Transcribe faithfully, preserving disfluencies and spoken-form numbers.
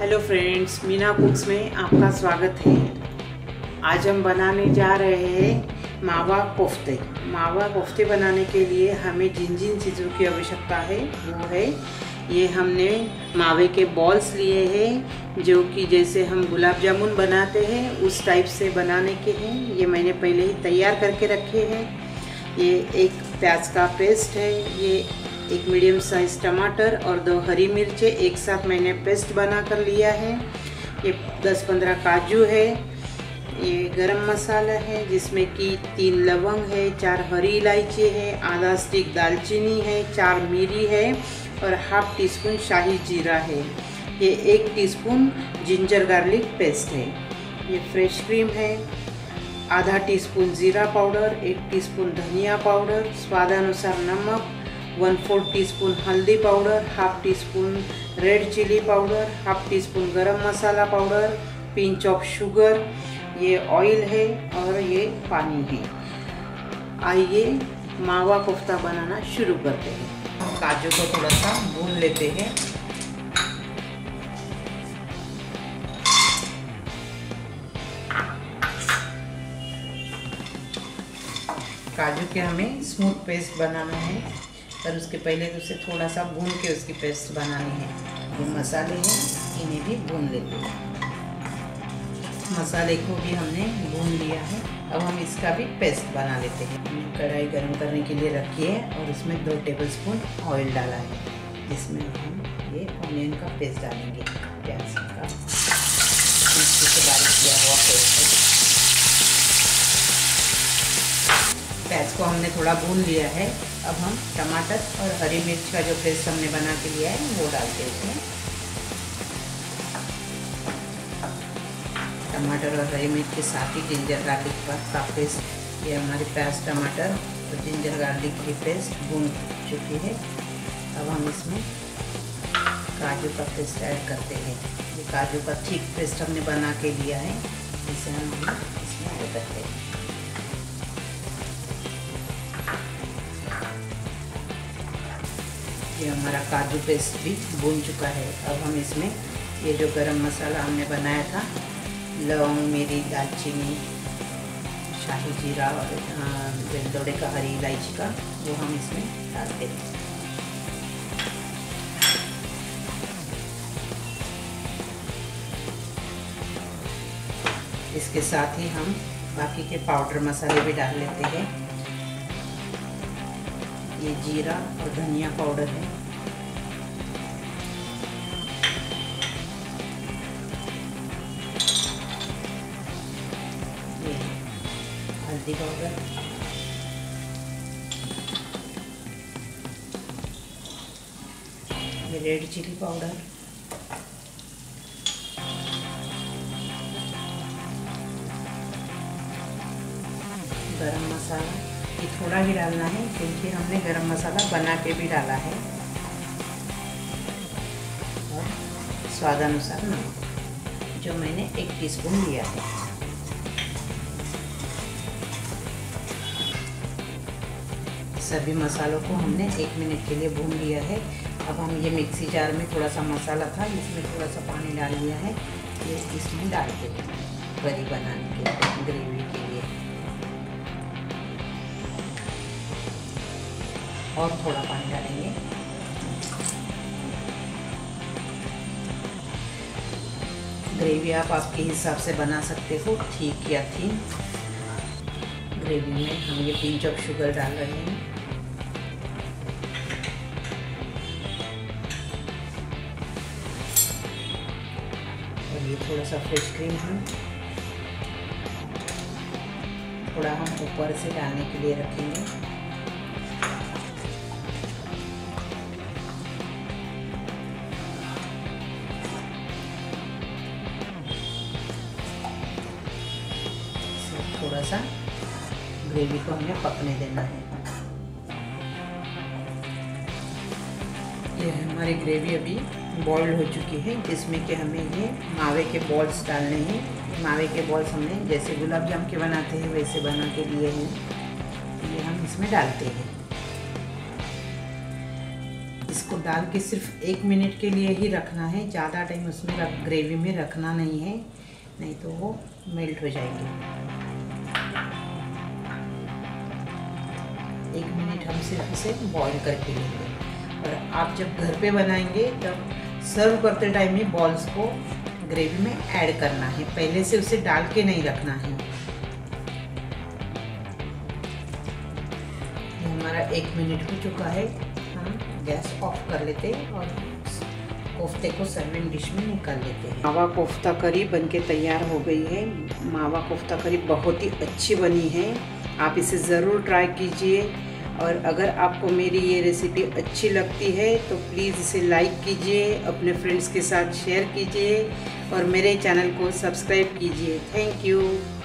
Hello friends, Meena कुक्स में आपका स्वागत है। आज हम बनाने जा रहे हैं मावा कोफ्ते। मावा कोफ्ते बनाने के लिए हमें जिन जिन चीज़ों की आवश्यकता है वो है, ये हमने मावे के बॉल्स लिए हैं जो कि जैसे हम गुलाब जामुन बनाते हैं उस टाइप से बनाने के हैं। ये मैंने पहले ही तैयार करके रखे हैं। ये एक प्याज का पेस्ट है, ये एक मीडियम साइज टमाटर और दो हरी मिर्चें एक साथ मैंने पेस्ट बना कर लिया है। ये दस पंद्रह काजू है, ये गरम मसाला है जिसमें कि तीन लवंग है, चार हरी इलायची है, आधा स्टिक दालचीनी है, चार मिरी है और हाफ टी स्पून शाही जीरा है। ये एक टीस्पून जिंजर गार्लिक पेस्ट है। ये फ्रेश क्रीम है, आधा टीस्पून जीरा पाउडर, एक टीस्पून धनिया पाउडर, स्वादानुसार नमक, वन फोर्थ टी स्पून हल्दी powder, half teaspoon red chilli powder, half teaspoon garam masala powder, pinch of sugar, ये ऑयल है और ये पानी है। आइए मावा कोफ्ता बनाना शुरू करते हैं। काजू को थोड़ा सा भून लेते हैं। काजू के हमें स्मूथ पेस्ट बनाना है, पर उसके पहले तो उसे थोड़ा सा भून के उसकी पेस्ट बनानी है। ये मसाले हैं, इन्हें भी भून लेते हैं। मसाले को भी हमने भून लिया है। अब हम इसका भी पेस्ट बना लेते हैं। कढ़ाई गर्म करने के लिए रखी है और इसमें दो टेबलस्पून ऑयल डाला है, जिसमें हम ये ऑनियन का पेस्ट डालेंगे, प्याज का से बारीक किया हुआ पेस्ट है। प्याज को हमने थोड़ा भून लिया है। अब हम टमाटर और हरी मिर्च का जो पेस्ट हमने बना के लिया है वो डालते हैं इसमें। टमाटर और हरी मिर्च के साथ ही जिंजर गार्लिक का पेस्ट, ये हमारे प्याज टमाटर और जिंजर गार्लिक की पेस्ट भून चुकी है। अब हम इसमें काजू का पेस्ट ऐड करते हैं। ये काजू का थिक पेस्ट हमने बना के लिया है, इसे हम इसमें ऐड करते हैं। ये हमारा काजू पेस्ट भी भून चुका है। अब हम इसमें ये जो गरम मसाला हमने बनाया था, लौंग, मिरी, दालचीनी, शाही जीरा और थोड़े का हरी इलायची का, वो हम इसमें डालते हैं। इसके साथ ही हम बाकी के पाउडर मसाले भी डाल लेते हैं। ये जीरा और धनिया पाउडर है, ये हल्दी पाउडर, ये रेड चिली पाउडर, गरम मसाला, ये थोड़ा ही डालना है क्योंकि हमने गरम मसाला बना के भी डाला है, और स्वादानुसार नमक जो मैंने एक टीस्पून लिया है। सभी मसालों को हमने एक मिनट के लिए भून लिया है। अब हम ये मिक्सी जार में थोड़ा सा मसाला था, इसमें थोड़ा सा पानी डाल दिया है, ये इसमें डालते हैं करी बनाने के लिए, ग्रेवी के लिए। और थोड़ा पानी डालेंगे। ग्रेवी आप आपके हिसाब से बना सकते हो, ठीक या थीन। ग्रेवी में हम ये पिंच ऑफ शुगर डाल रहे हैं। और ये थोड़ा सा फ्रेश क्रीम हम थोड़ा हम ऊपर से डालने के लिए रखेंगे। थोड़ा सा ग्रेवी को हमें पकने देना है। ये हमारी ग्रेवी अभी बॉइल्ड हो चुकी है, जिसमें कि हमें ये मावे के बॉल्स डालने हैं। मावे के बॉल्स हमने जैसे गुलाब जामुन के बनाते हैं वैसे बना के लिए हैं, ये हम इसमें डालते हैं। इसको डाल के सिर्फ एक मिनट के लिए ही रखना है, ज़्यादा टाइम उसमें रख, ग्रेवी में रखना नहीं है, नहीं तो वो मेल्ट हो जाएंगे। एक मिनट हम सिर्फ इसे बॉईल करके लेंगे। और आप जब घर पे बनाएंगे तब सर्व करते टाइम में बॉल्स को ग्रेवी में ऐड करना है, पहले से उसे डाल के नहीं रखना है। ये हमारा एक मिनट हो चुका है, हम गैस ऑफ कर लेते हैं और कोफ्ते को सर्विंग डिश में निकाल लेते हैं। मावा कोफ्ता करी बनके तैयार हो गई है। मावा कोफ्ता करी बहुत ही अच्छी बनी है, आप इसे ज़रूर ट्राई कीजिए। और अगर आपको मेरी ये रेसिपी अच्छी लगती है तो प्लीज़ इसे लाइक कीजिए, अपने फ्रेंड्स के साथ शेयर कीजिए और मेरे चैनल को सब्सक्राइब कीजिए। Thank you.